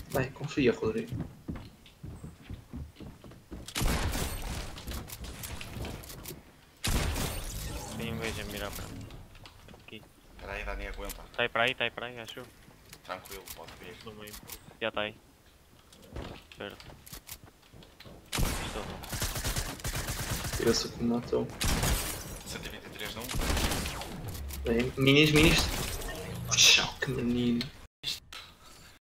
Vai, confia, Rodrigo. Tem um gajo a mirar para mim. Aqui. Espera aí, Dani, aguenta. Está aí para aí, acho eu. Tranquilo, pode vir. No meio. Já está aí. Perto. Estou. Tira-se o que me matou. 123 num. Bem, minis. Puxa, que menino.